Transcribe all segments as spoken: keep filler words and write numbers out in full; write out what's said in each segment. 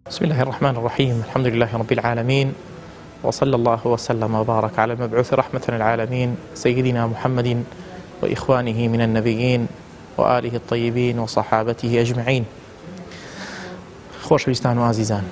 بسم الله الرحمن الرحيم. الحمد لله رب العالمين، وصلى الله وسلم وبارك على المبعوث رحمة للعالمين سيدنا محمد وإخوانه من النبيين وآله الطيبين وصحابته أجمعين. خۆشەویستان و عزیزان،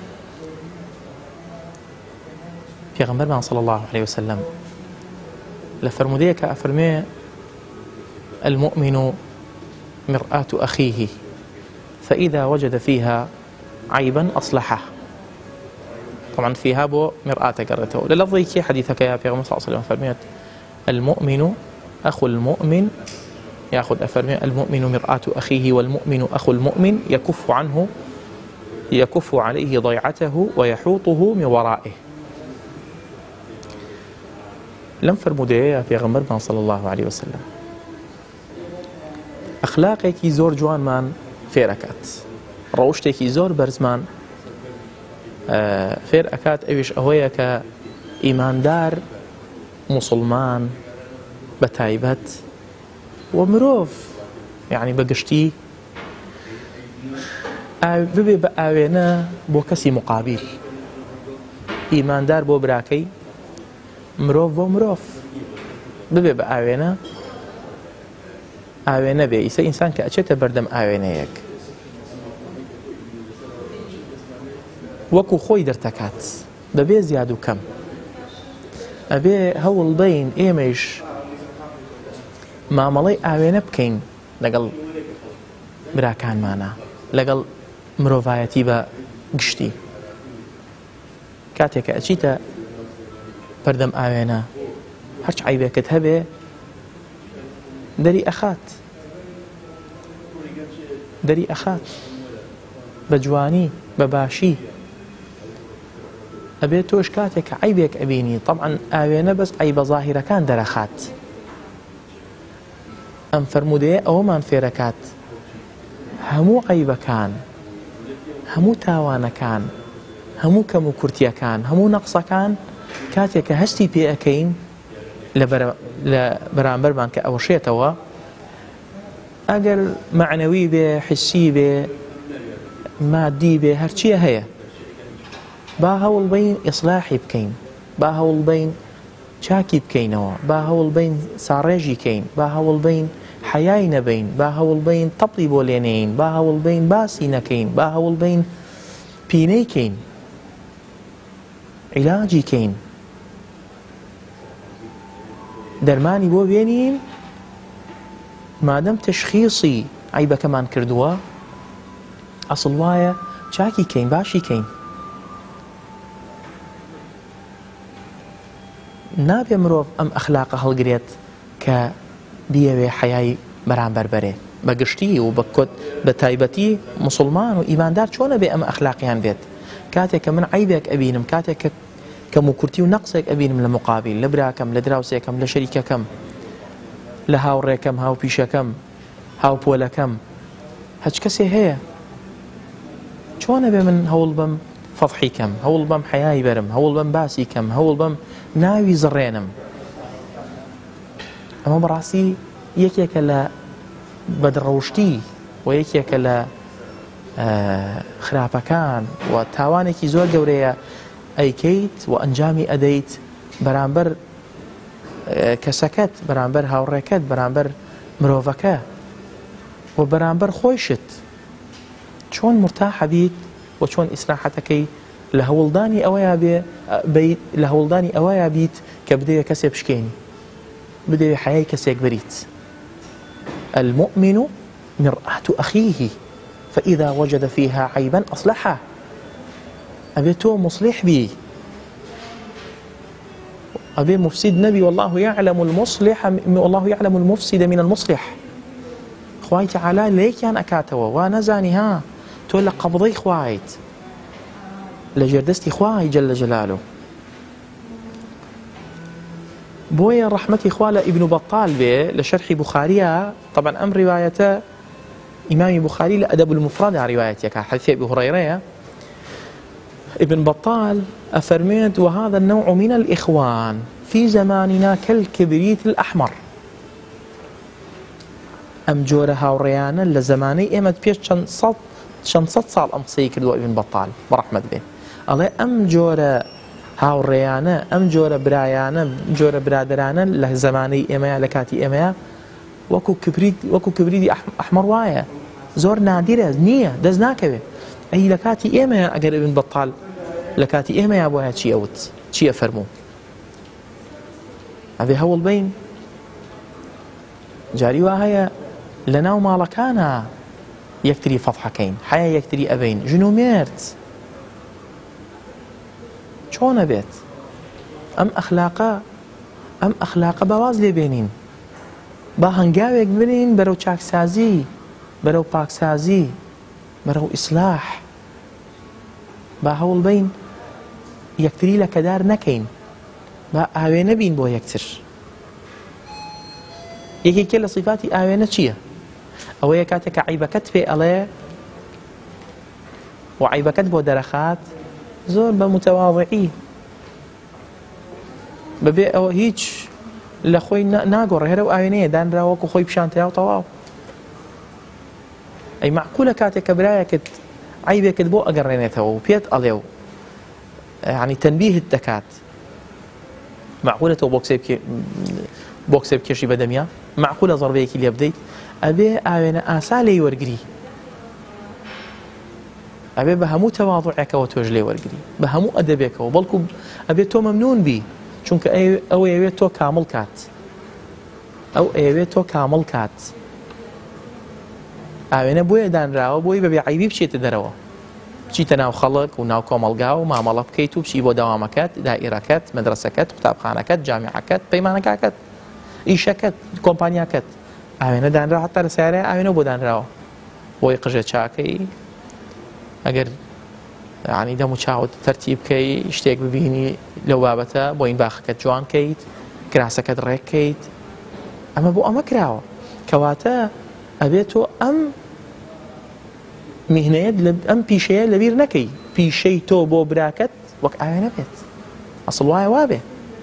پێغەمبەرمان صلى الله عليه وسلم لفرمودەیەکە ئەفەرمێ المؤمن مرآة أخيه فإذا وجد فيها عيبا أصلحه. طبعا فيها بو مرآة قرته للفظي حديثك يا پیغمبر صلى الله عليه وسلم فرميت المؤمن أخو المؤمن يأخذ أفرمي المؤمن مرآة أخيه والمؤمن أخو المؤمن يكف عنه يكف عليه ضيعته ويحوطه من ورائه. لم فرمودي يا پیغمبر صلى الله عليه وسلم أخلاقك زور جوان من فێرەکات، ڕەوشتێکی زۆر بەرزمان فێر ئەکات، ئەویش ئەوەیە کە ئیماندار موسڵمان بە تایبەت و مرۆڤ یعنی بەگشتی ببێ بە ئاوێنە بۆ کەسی مقابل، ئیماندار بۆ براکەی، مرۆڤ بۆ مرۆڤ ببێ بە ئاوێنە ئاوێنە بێ. ئیسە ئینسان کە ئەچێتە بەردەم ئاوێنەیەک وەکو خۆی دەرتەکات بەبێ زیاد و کەم، ئەبێ هەوڵ بین ئێمەش مامەڵەی ئاوێنە بکەین لەگەڵ براکانمانە، لەگەڵ مرۆڤایەتی بە گشتی. کاتێک کە ئەچیتە بەردەم ئاوێنە هەرچ عیبێکت هەبێ دەری ئەخات دەری ئەخات بە جوانی بە باشی. ئەبێت تۆش کاتێک کە عیبێک ئەبینی، طبعا ئاوێنە بەس عیبە ظاهیرەکان دەرەخات. ئەم فەرمودەیە ئەوەمان فێرەکات هەموو عیبەکان، هەموو تاوانەکان، هەموو کەم و کورتیەکان، هەموو نەقسەکان کاتێک کە هەستی پێ ئەەکەین لە بەرامبەرمان کە ئەوەشێتەوە، ئەگەر معنەوی بێ، حسی بێ، مادی بێ، هەرچیە هەیە، با هەوڵ بین ئیسلاحی بکەین، با هەوڵ بین چاکی بکەینەوە، با هەوڵ بین ساڕێژی کەین، با هەوڵ بین حەیای نەبین، با هەوڵ بین تەپڵی بۆ لێنەین، با هەوڵ بین باسی نەکەین، با هەوڵ بین پینەی کەین، عیلاجی کەین، دەرمانی بۆ بێنین. مادەم تەشخیصی عیبەکەمان کردووە، ئەسڵ وایە چاکی کەین، باشی کەین. نابێ مرۆڤ ئەم ئەخلاقە هەڵگرێت کە بیەوێ حەیای بەرامبەر بەرێ بە گشتی و بە تایبەتی موسڵمان و ئیماندار چۆنە بێ ئەم ئەخلاقیان بێت. کاتێک کە من عیبێک ئەبینم، کاتێک کە کەم و کورتی و نەقسێک ئەبینم لە مقابل، لە براکەم، لە دراوسێکم، لە شەریکەکەم، لە هاوڕێکەم، هاوپیشەکەم، هاوپۆلەکەم، هەچ کەسێ هەیە، چۆنە بێ من هەوڵ بەم فەضحی کەم، هەوڵ بەم حەیای بەرم، هەوڵ بەم باسی کەم، هەوڵ بەم ناوی زڕێنم. ئەمە بەڕاستی یەکێکە لە بەدڕەوشتی و یەکێکە لە خراپەکان و تاوانێکی زۆر گەورەیە ئەیکەیت و ئەنجامی ئەدەیت بەرامبەر کەسەکەت، بەرامبەر هاوڕێکەت، بەرامبەر مرۆڤەکە و بەرامبەر خۆیشت. چۆن مرتاحە بیت و چۆن ئیسراحەتەکەی لە هەوڵدانی ئەوەیە بێ، لە هەوڵدانی ئەوەیە بیت کە بدەوێت کەسێ بشکێنی، بدەوێت حەیای کەسێک بریت. المؤمن مرآة أخيه فإذا وجد فيها عيبا أصلحه. أبي تو مصلح بي، أبي مفسد نبي، والله يعلم المصلح والله يعلم المفسد من المصلح. خواهي تعالى ليك يان أكاتوا ونزاني ها تو لقبضي خواهيت لجردستي خواهي جل جلاله. بويا رحمتي خواله ابن بطال به لشرح بخاريها، طبعا أم روايته إمام بخاري لأدب المفرد على روايتك حديث أبي هريرة. ابن بطال أفرميت وهذا النوع من الإخوان في زماننا كالكبريت الأحمر. ئەم جۆرە هاوڕێیانە لە زمانەی ئێمە پێش چەند سەد شەد ساڵ ئەم قسەی کردووە ئیبن بەطال بەڕەحمەت بێ ئەڵێ ئەم جۆرە هاوڕێیانە ئەم جۆرە برایانە جۆرە برادرانە لە زەمانەی ئێمەیە لە کاتی ئێمەیە وەکو کبریت وەکو کبریتی ئەحمەر وایە زۆر نادیرە نییە دەست ناکەوێت ئەی لە کاتی ئێمەیە ئەگەر ئیبن بەطال لە کاتی ئێمەیە بۆیە چی ئەوت چییە فەرموو ئەبێ هەوڵ بین جاری وا هەیە لە ناو ماڵەکانە یەکتری فەضحەکەین حیا یەکتری ئەبین ژن و مێرد چۆنە بێت ئەم ئەخلاقە ئەم ئەخلاقە بەواز لێبێنین با هەنگاوێک بنین بەرەو چاکسازی بەرەو پاکسازی بەرەو ئیسلاح با هەوڵ بین یەکتری لە کەدار نەکەین با ئاوێنە بین بۆ یەکتر یەکێکە لە صیفاتی ئاوێنە چییە ئەوەیە کاتێک کە عیبەکەت پێ ئەڵێ و عیبەکەت بۆ دەرەخات زۆر بە متەواضعی بەبێ ئەوە هیچ لە خۆی ناگۆڕێ هەرە و ئاوێنەیە دانراوەکو خۆی پیشانتەیا و تەواو ئەی معقولە کاتێک کە برایەکت عیبێکت بۆ ئەگەڕێنێتەوە و پێت ئەڵێ و یعنی تەنبیهت دەکات معقولە تۆ بۆ قسە بکێشی بەدەمیا معقولە زەڕبەیەکی لێ بدەیت ئەبێ ئاوێنە ئاسا لێی وەرگری ئەبێ بە هەموو تەواضوعێکەوە تۆش لێ وەرگری بە هەموو ئەدەبێکەوە بەڵکو ئەبێ تۆ مەمنون بی چونکە ئەو ئەوێت تۆ کامڵ کات ئەو ئەوێت تۆ کامڵ کات ئاوێنە بۆیە دانراوە بۆی بەبێ عیبی بچێتە دەرەوە بچیتە ناو خەڵک و ناو کۆمەڵگا و مامەڵە بکەیت و بچی بۆ داوامەکەت دائیرەکەت مەدرسەکەت قوتابخانەکەت جامیعەکەت پەیمانەکەت ئیشەکەت کۆمپانیاکەت ئاوێنە دانراوە هەتا لە سیارەیە ئاوێنە بۆ دانراوە بۆی قژە چاکەی ئەگەر یعنی دەم و چاوت تەرتیب بکەی شتێک ببینی لەو بابەتە بۆ این باخەکەت جوان کەیت کراسەکەت ڕێککەیت ئەمە بۆ ئەمە کراوە کەواتە ئەبێت تۆ ئەم میهنەیەت ئەم پیشەیە لەبیر نەکەی پیشەی تۆ بۆ براکەت وەک ئاوێنە بێت ئەسڵ وایە وابێ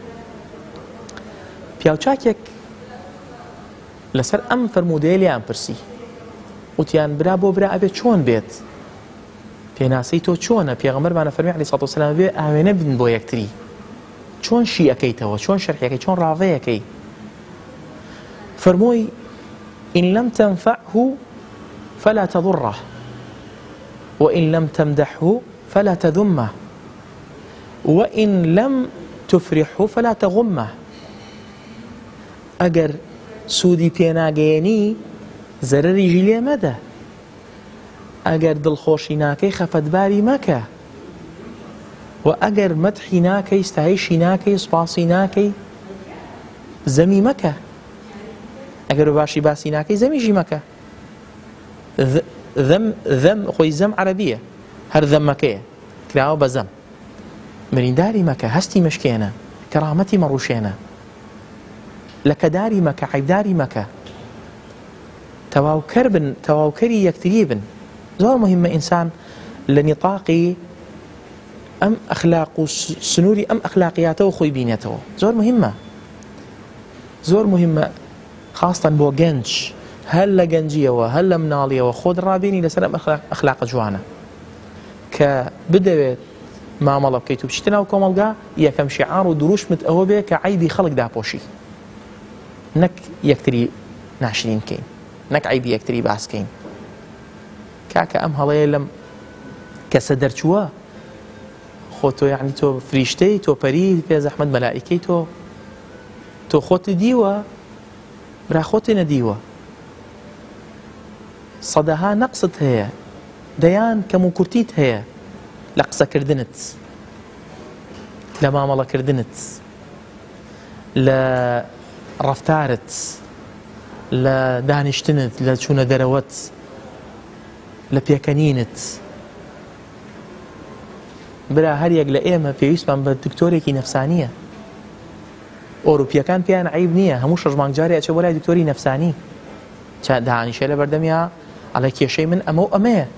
پیاوچاکێک لەسەر ئەم فەرموودەیە لیان پرسی وتیان برا بۆ برا ئەبێت چۆن بێت پێناسەی تۆ چۆنە پێغەمبەرمانە فەرمی عەلەیهی سەڵاتو وەسەلام بێ ئاوێنە بن بۆ یەکتری چۆن شی ئەەکەیتەوە چۆن شەرحەکەی چۆن ڕاوەیەکەی فەرمووی إن لم تنفعه فلا تضره وإن لم تمدحه فلا تذمه وإن لم تفرحه فلا تغمه ئەگەر سوودی پێناگەیەنی زەرەریژی لێ مەدە ئەگەر دڵخۆشی ناکەی خەفەتباری مەکە و ئەگەر مەدحی ناکەی ستایشی ناکەی سوپاسی ناکەی زەمی مەکە ئەگەر باشی باسی ناکەی زەمیژی مەکە ذەم خۆی زەم عەرەبییە هەر ذەمەکەیە کراوە بە زەم مرینداری مەکە هەستی مشکێنە کەرامەتی مەڕوشێنە لەکەداری مەکە عیبداری مەکە تەواوکەر بن تەواوکەری یەکتری بن زۆر مهمە ئینسان لە نیطاقی ئەم ئەخلاق و سنووری ئەم ئەخلاقیاتەوە خۆی بینێتەوە زۆر مهمە زۆر مهمە خاستن بۆ گەنج هەر لە گەنجیەوە هەر لە مناڵیەوە خۆت ڕابینی لەسەر ئەم ئەخلاقە جوانە کە بدەوێت مامەڵە بکەیت و بچیتە ناو کۆمەڵگا یەکەم شیعار و دروشمت ئەوە بێ کە عیبی خەڵک داپۆشی نەک یەکتری ناشرین کەین نەک عیبی یەکتری باسکەین کاکە ئەم هەڵەیە لەم کەسە دەرچووە خۆ تۆ یعنی تۆ فریشتەی تۆ پەری پێ زەحمەت مەلائیکەی تۆ تۆ خۆت دیوە برا خۆتی نەدیوە سەدەها نەقست هەیە دەیان کەم و کورتیت هەیە لە قسەکردنت لە مامەڵەکردنت لە ڕەفتارت لە دانیشتنت لە چوونە دەرەوەت لە پێکەنینت برا هەر یەک لە ئێمە پێویستمان بە دکتۆرێکی نەفسانیە ئۆروپیەکان پێیان عیب نییە هەموو شەش مانگ جارێ ئەچێ بۆ لای دکتۆری نەفسانی دانیشێ لە بەردەمیا ئەڵێ کێشەی من ئەمە و ئەمەیە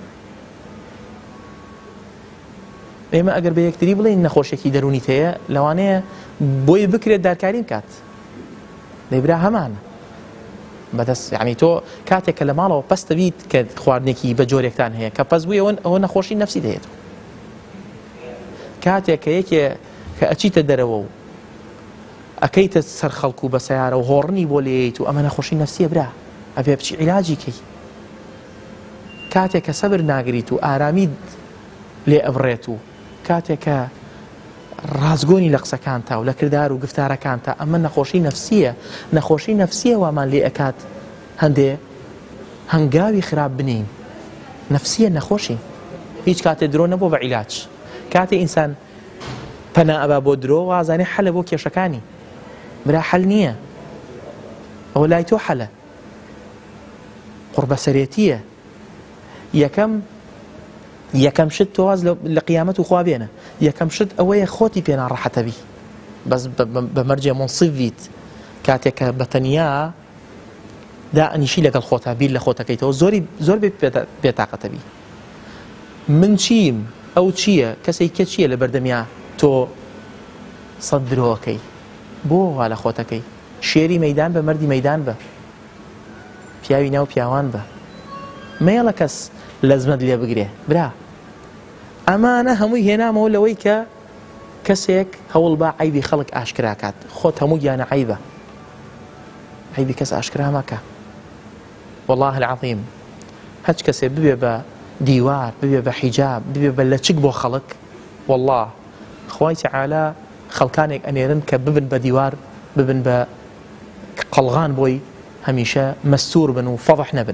ئێمە ئەگەر بە یەکتری بڵێن نەخۆشێکی دەرونیت هەیە لەوانەیە بۆی بکرێت دارکاریم کات دەیبرا هەمانە بەدەست یعنی تۆ کاتێک کە لە ماڵەوە پەستە بیت کە خواردنێکی بە جۆرێکتان هەیە کە پەس بووی ئەوە نەخۆشی نەفسی دەهێت کاتێک کە یەکێ کە ئەچیتە دەرەوە و ئەەکەیتە سەر خەڵکو و بە سیارە و هۆڕنی بۆ لێیت و ئەمە نەخۆشی نەفسیە برا ئەبێ بچی عیلاجی کەی کاتێک کە سەبر ناگریت و ئارامی لێ ئەبڕێت و کاتێک کە ڕازگۆنی لە قسەکانتە و لە کردار و گفتارەکانتە ئەمە نەخۆشی نەفسیە نەخۆشی نەفسیە وامان لێ ئەکات هەندێ هەنگاوی خراپ بنین نەفسیە نەخۆشی هیچ کاتێ درۆ نەبوو بە عیلاج کاتێ ئینسان پەنا ئەبا بۆ درۆ وازانێ حەلە بۆ کێشەکانی برا حەل نییە ئەوە لای تۆ حەلە قوربەسەرێتیە یەکەم یەکەم شت تۆواز لە قیامەت و خوا بێنە یەکەم شت ئەوەیە خۆتی پێ ناڕەحەتەبی بەس بە مەرجێ مۆنسیڤیت کاتێک کە بەتەنیا دا ئەنیشی لەگەڵ خۆتا بیر لە خۆتەکەیتەوە زۆری زۆر بێتاقەتەبی من چیم ئەو چییە کەسێک کە چییە لە بەردەمیا تۆ سەد درۆەکەی بۆ وا لە خۆتەکەی شێری مەیدان بە مەردی مەیدان بە پیاوی ناو پیاوان بە مێڵە کەس لەزمەت لێ بگرێ برا ئەمانە هەمووی هێنامەوە لەوەی کە کەسێک هەوڵ با عیبی خەڵک ئاشکراکات خۆت هەموو گیانە عیبە عیبی کەس ئاشکرا مەکە والله العظیم هەچ کەسێ ببێ بە دیوار ببێ بە حیجاب ببێ بە لە چک بۆ خەڵک والله خوای تەعالا خەڵکانێک ئەنێرن کە ببن بە دیوار ببن بە قەڵغان بۆی هەمیشە مەستور بن و فەضح نەبن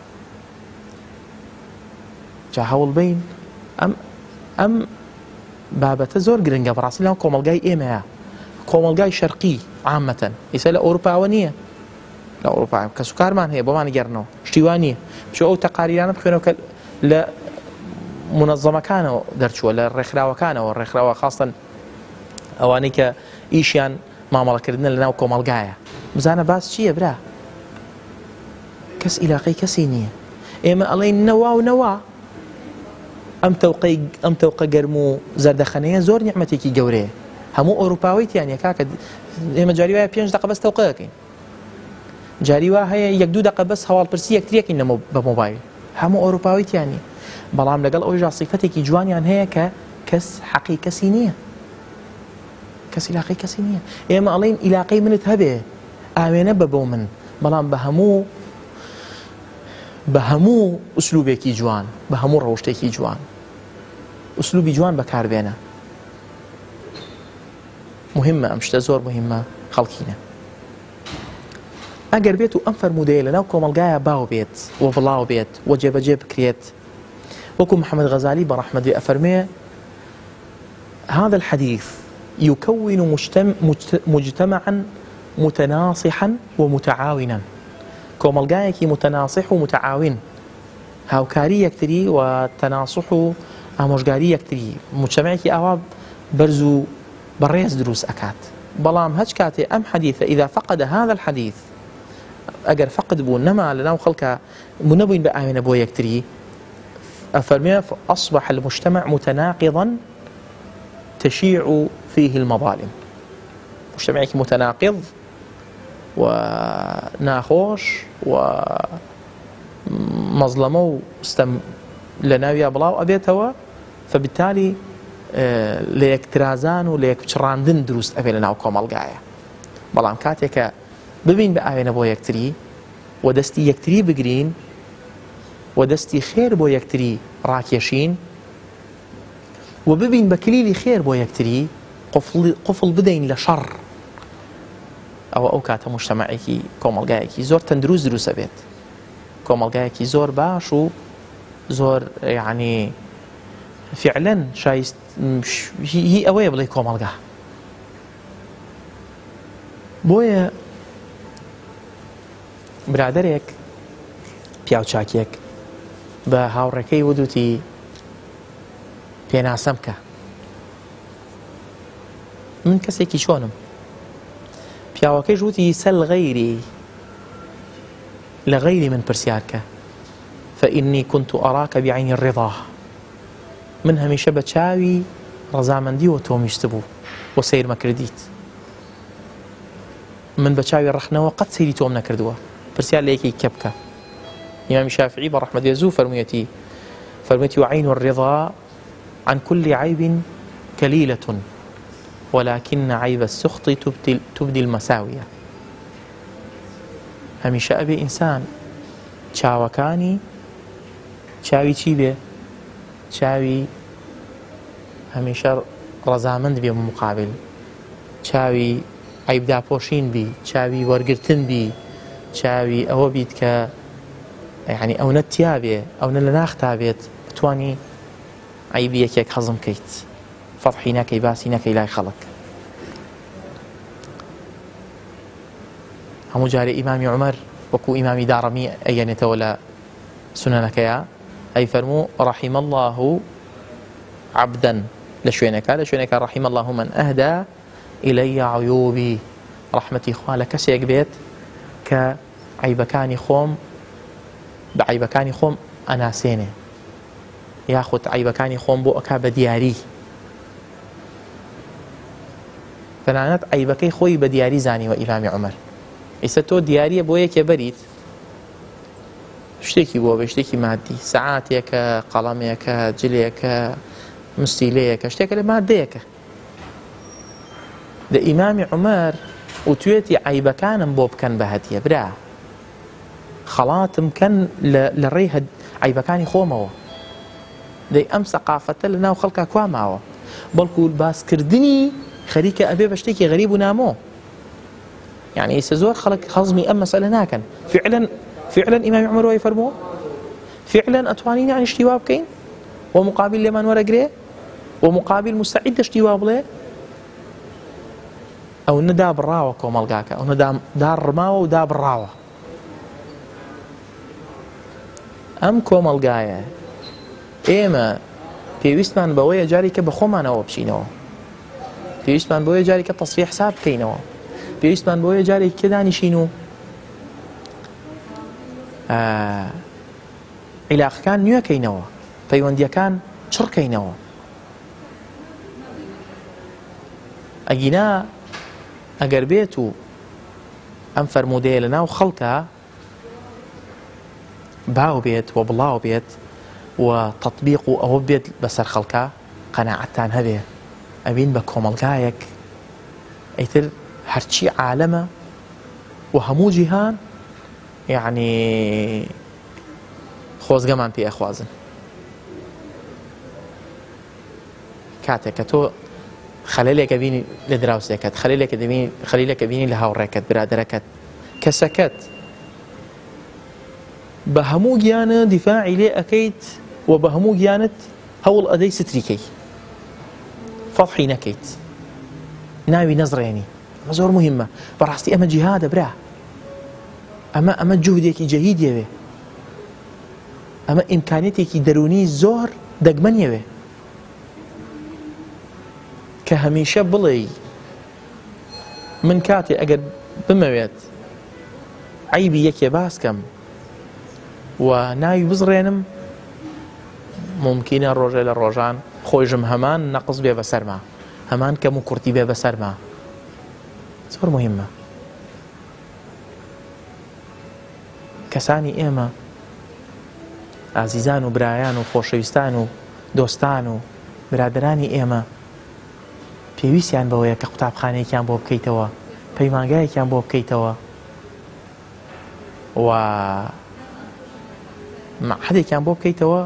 جا هەوڵ بین ئەم ئەم بابەتە زۆر گرنگە بەڕاستی لەو کۆمەلگای ئێمەیە کۆمەلگای شەرقی عامەتەن ئیسا لە ئەوروپاوە نییە لە ئەوروپا کەس و کارمان هەیە بۆمان گەڕنەوە شتیوان نییە چۆ ئەو تەقاریرانە بخوێنەوە کە لە منەظەمەکانەوە دەرچووە لە ڕێکخراوەکانەوە ڕێکخراوە خاستن ئەوانەی کە ئیشیان مامەڵەکردنە لە ناو کۆمەلگایە بزانە باس چییە برا کەس ئیلاقەی کەسی نییە ئێمە ئەڵێن نەوا و نەوا ئەم تەوقەی ئەم تەوقە گەرم و زەردەخەنەیە زۆر نیعمەتێکی گەورەیە هەموو ئەوروپاوی تیانە کاکە ئێمە جاری وایە پێنج دقە بەس تەوقە دەکەین جاری وا هەیە یەک دوو دقە بەس هەواڵپرسی یەکتریەکەین بە مۆبایل هەموو ئەوروپاوی تیانی بەڵام لەگەڵ ئەوەی سیفەتێکی جوانیان هەیە کە کەس حەقی کەسی نییە کەس ئیلاقەی کەسی نییە ئێمە ئەڵێن ئیلاقەی منت هەبێ ئاوێنە بە بۆ من بەڵام بە هەموو بە هەموو ئوسلوبێکی جوان بە هەموو ڕەوشتێکی جوان ئوسلوبی جوان بەکاربێنە مهمە ئەم شتە زۆر مهمە خەڵکینە ئەگەر بێت و ئەم فەرمودەیە لەناو کۆمەلگایە باو بێت و بڵاو بێت و جێبەجێ بکرێت وەکو محەممەد غەزالی بەڕەحمەتی ئەفەرمێ هذا الحديث يكون مجتمعا متناصحا ومتعاونا کۆمەلگایەکی متناصح و متعاون هاوکاری یەکتری و تەناسح و ئامۆژگاری یەکتری مجتەمەیەکی ئاوا بەرز و بەڕێز دروست ئەکات بەڵام هەچ کاتێ ئەم حەدیثە إذا فقد هذا الحديث ئەگەر فقد بوو نەما لەناو خەڵکە نەبووین بە ئاوێنە بۆ یەکتری ئەفەرمێ أصبح المجتمع متناقضا تشيع فيه المظالم مجتمعێکی متناقض وناخۆش و مەزلەمە و ستەم لە ناویە بڵاو ئەبێتەوە فبالتالي لە یەکترازان و لە یەکچڕاندن دروست ئەبێ لە ناو کۆمەلگایە بەڵام کاتێکە ببین بە ئاوێنە بۆ یەکتری و دەستی یەکتری بگرین و دەستی خێر بۆ یەکتری ڕاکێشین و ببین بە کلیلی خێر بۆ یەکتری قفڵ بدەین لە شەڕ ئەوە ئەو کاتە مجتەمەعێکی کۆمەلگایەکی زۆر تەندروست دروستە بێت کۆمەلگایەکی زۆر باش و زۆر یعنی فعلا شایست هی ئەوەیە بڵێ کۆمەلگا بۆیە برادەرێک پیاوچاکێک بە هاوڕێکەی وتوتی پێناسەم کە من کەسێکی چۆنم پیاوەکەی وتی سەل غەیری لە غەیری من پرسیارکە فإني كنت أراك بعين الرضا من هەمیشە بە چاوی ڕەزامەندی و تۆمیشت بوو بۆ سیر مەکردیت من بە چاوی ڕەخنەوە قەت سەیری تۆم نەکردووە پرسیار لە یەکێک کە بکە. ئیمامی شافعی بە ڕەحمەتی زوو فەرموویەتی فەرموویەتی وعین الرضا عن كل عيب كليلة ولكن عيب السخط تبدي, تبدي المساوية. هەمیشە ئەبێ ئینسان چاوەکانی چاوی چی بێ؟ چاوی هەمیشە ڕەزامەند بێ مقابل، چاوی عیبداپۆشین بی، چاوی وەرگرتن بی، چاوی ئەوە بیت کە یعنی ئەو نەتیا بێ، ئەو نە لە ناختا بێت بتوانی عیبی یەکێک هەزم کەیت، فەضحی نەکەی، باسی نەکەی لای خەڵک. هەموو جارێ ئیمامی عومەر وەکو ئیمامی داڕەمی ئەگەنێتەوە لە سونەنەکەیە، ئەی فەرموو ڕەحیمە الله عەبدەن لە شوێنەکە لە شوێنەکە ڕەحیمە الله من ئەهدا ئیلەیە عیوبی، ڕەحمەتی خوا لە کەسێک بێت کە عیبەکانی خۆم بە عیبەکانی خۆم ئەناسێنێ، یاخود عیبەکانی خۆم بۆ ئەکا بە دیاری. تەنانەت عیبەکەی خۆی بە دیاری زانیوە ئیمامی عومەر. ئێستا تۆ دیاریە بۆ یەکێ بەریت شتێکی بۆ بە شتێکی مادی، سەعاتێکە، قەڵەمێکە، جلێکە، مستیلەیەکە، شتێکە لە مادەیەکە. لە ئیمامی عومەر وتوێتی عیبەکانم بۆ بکەن بە هەدیە، برا خەڵاتم کەن لە ڕێی عیبەکانی خۆمەوە. دەی ئەم سەقافەتە لە ناو خەڵکا کوا ماوە، بەڵکو باسکردنی خەریکە ئەبێ بە شتێکی غەریب و نامۆ. يعني ئێستا زۆر خەڵک هەڵمی ئەم مەسەلە ناکەن. فعلا فعلا ئیمامی عومەر وای فەرمووە فعلا ئەتوانین یعنی شتی وا بکەین و مقابل لێمان وەرەگرێ و مقابل مستعد شتی وا بڵێ. ئەو نەدا بڕاوە کۆمەڵگاکە، ئەو نەدا ڕماوە و دا بڕاوە. ئەم کۆمەڵگایە ئێمە پێویستمان بەوەیە جارێکە بە خۆمانەوە بچینەوە، پێویستمان بەوەیە جارێکە تەصفیح حساب بکەینەوە، پێویستمان بۆیە جارێک کێ دانیشین و عیلاقەکان نوێکەینەوە، پەیوەندیەکان چڕکەینەوە. ئەگینا ئەگەر بێت و ئەم فەرموودەیە لە ناو خەڵکە باو بێت و بڵاو بێت و تەطبیق و ئەوە بێت بەسەر خەڵکە، قەناعەتتان هەبێ ئەبین بە کۆمەڵگایەک ئەیتر هەرچی عالەمە و هەموو جیهان یعنی خۆزگەمان پێ ئەخوازن. کاتێک کە تۆ خەلەلێکە بینی لە دراوسێکەت، خەلیلێکە بینی لە هاوڕێکەت، برادەرەکەت، کەسەکەت، بە هەموو گیانە دیفاعی لێ ئەکەیت و بە هەموو گیانت هەوڵ ئەدەی ستریکەی، فەضحی نەکەیت، ناوی نەزڕێنی. ئەمە زۆر مهمە. بەڕاستی ئەمە جیهادە برا، ئەمە ئەمە جوهدێکی جەهیدیەوێ، ئەمە ئیمکانێتێکی دەرونی زۆر دەگمەنیەوێ کە هەمیشە بڵێ من کاتێ ئەگەر بمەوێت عیبی یەکێ باسکەم و ناوی بزڕێنم، ممکنە ڕۆژێ لە ڕۆژان خۆیژم هەمان نەقص بێ بەسەرما، هەمان کەم و کورتی بێ بەسەرما. زۆر مهمە. کەسانی ئێمە ئازیزان و برایان و خۆشەویستان و دۆستان و برادرانی ئێمە پێویستیان بەوەیە کە قوتابخانەیەکیان بۆ بکەیتەوە، پەیمانگایەکیان بۆ بکەیتەوە و مەعهەدێکیان بۆ بکەیتەوە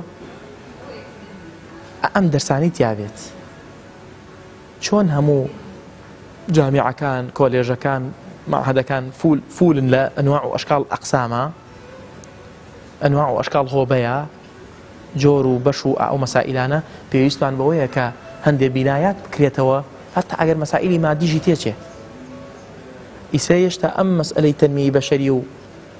ئەم دەرسانی تیابێت. چۆن هەموو جامیعەکان، کۆلێژەکان، مەعهەدەکان فولن لە ئەنواع و ئەشکال ئەقسامە، ئەنواع و ئەشکال هۆبەیە، جۆر و بەش و ئەو مەسائلانە، پێویستمان بەوەیە کە هەندێک بینایات بکرێتەوە هەتا ئەگەر مەسائلی مادیژی تێچێ. ئیسا هێشتا ئەم مەسئلەی تەنمیی بەشەری و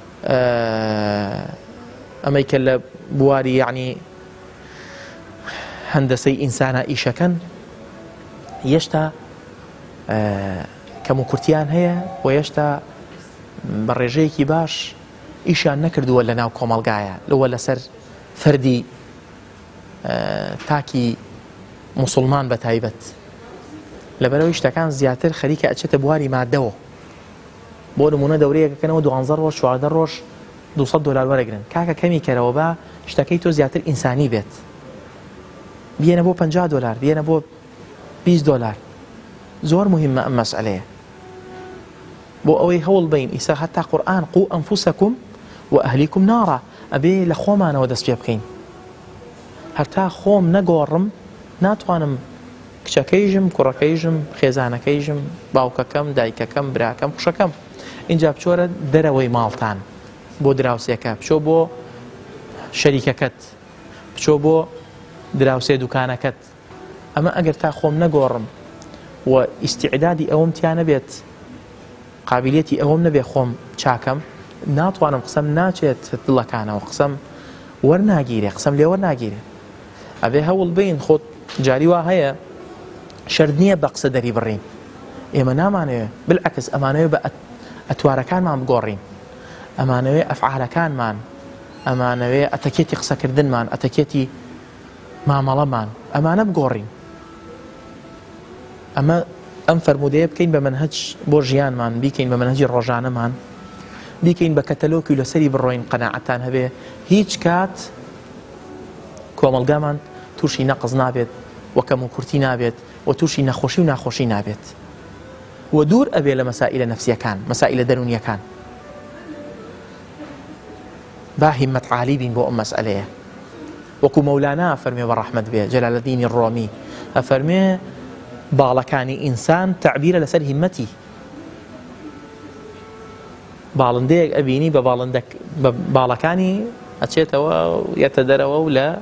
ئەمەی کە لە بواری یعنی هەندەسەی ئینسانە ئیشەکەن هێشتا کەم و کورتیان هەیە و هێشتا بە ڕێژەیەکی باش ئیشان نەکردووە لە ناو کۆمەڵگایە، لەوە لەسەر فەردی تاکی موسڵمان بە تایبەت. لەبەرەوەی شتەکان زیاتر خەریکە ئەچێتە بواری مادەوە، بۆ نمونە دەورەیەکەکەنەوە دوانزە ڕۆژ چواردە ڕۆژ دووسەد دۆلار وەرەگرن کاکە کەمی کەرەوە بە شتەکەی تۆ زیاتر ئینسانی بێت بێنە بۆ پەنجا دۆلار بێنە بۆ بیست دۆلار زۆر مهمە ئەم مەسئلەیە بۆ ئەوەی هەوڵ بین ئیسا هەتا قورئان قو ئەنفوسەکم و ئەهلیکم نارە ئەبێ لە خۆمانەوە دەست پێ بکەین هەرتا خۆم نەگۆڕم ناتوانم کچەکەیژم کوڕەکەیژم خێزانەکەیژم باوکەکەم دایکەکەم براکەم خوشەکەم اینجا بچۆرە دەرەوەی ماڵتان بۆ دراوسێکە بچۆ بۆ شەریکەکەت بچۆ بۆ دراوسێ دوکانەکەت ئەمە ئەگەر تا خۆم نەگۆڕم و ئیستیعدادی ئەوم تیا نەبێت قابلیەتی ئەوم نەبێ خۆم چاکەم ناتوانم قسەم ناچێت دڵەکانەوە قسەم وەرناگیرێ قسەم لێ وەرناگیرێ ئەبێ هەوڵ بین خۆت جاری وا هەیە شەرت نییە بە قسە دەری بڕین ئێمە نامانەوێت بالعکس ئەمانەوێت بە ئەتوارەکانمان بگۆڕین ئەمانەوێت ئەفعالەکانمان ئەمانەوێت ئەتەکێتی قسەکردنمان ئەتەکێتی مامەڵەمان ئەمانە بگۆڕین ئەمە ئەم فەرمودەیە بکەین بە مەنهەج بۆ ژیانمان بیکەین بە مەنهەجی ڕۆژانەمان بیکەین بە کەتەلۆکی و لەسەری بڕۆین قەناعەتان هەبێ هیچ کات کۆمەڵگامان تووشی نەقز نابێت وەکەم و کورتی نابێت و تووشی نەخۆشی و ناخۆشی نابێت و دوور ئەبێ لە مەسائلە نەفسیەکان مەسائلە دەرونیەکان با هیممەت عالی بین بۆ ئەم مەسئلەیە وەکو مەولانا فەرمێ بە ڕەحمەت بێ جەلالەدینی ڕۆمی ئەفەرمێ باڵەکانی ئینسان تەعبیرە لەسەر هیممەتی باڵندەیەک ئەبینی بە باڵەکانی ئەچێتەوە یەتە دەرەوە و لە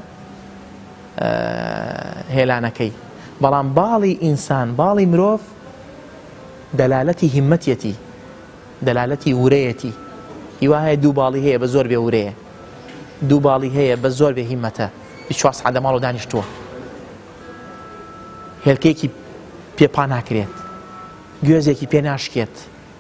هێلانەکەی بەڵام باڵی ئینسان باڵی مرۆڤ دەلالەتی هیممەتیەتی دەلالەتی ورەیەتی هیوا هەیە دوو باڵی هەیە بە زۆر بێ ورەیە دوو باڵی هەیە بە زۆر بێ هیممەتە بیست و چوار سەعات لە ماڵ و دانیشتووە هێلکەیەکی پێپا ناکرێت گوێزێکی پێ ناشکێت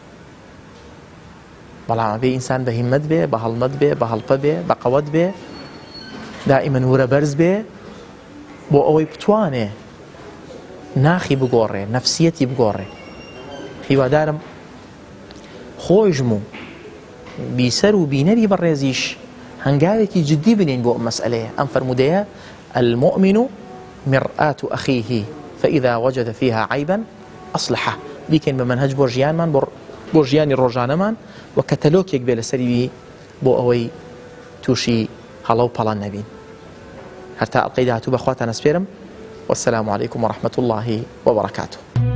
بەڵام ئەبێ ئینسان بە هیممەت بێ بە هەڵمەت بێ بە هەڵپە بێ بە قەوەت بێ دائیمەن ورە بەرز بێ بۆ ئەوەی بتوانێ ناخی بگۆڕێ نەفسیەتی بگۆڕێ هیوادارم خۆشم و بیسەر و بینەری بەڕێزیش هەنگاوێکی جدی بنین بۆ ئەم مەسئلەیە ئەم فەرمودەیە المؤمن مرآة أخيه فإذا وجد فيها عيبا أصلحه بیکەین بە مەنهەج بۆ ژیانمان بۆ ژیانی ڕۆژانەمان و کەتەلۆکێک بێ لەسەری بۆ ئەوەی تووشی هەڵە و پەڵان نەبین هەرتا ئەڵقەی داهاتوو بەخواتان ئەسپێرم والسلام عليكم ورحمة الله وبركاته.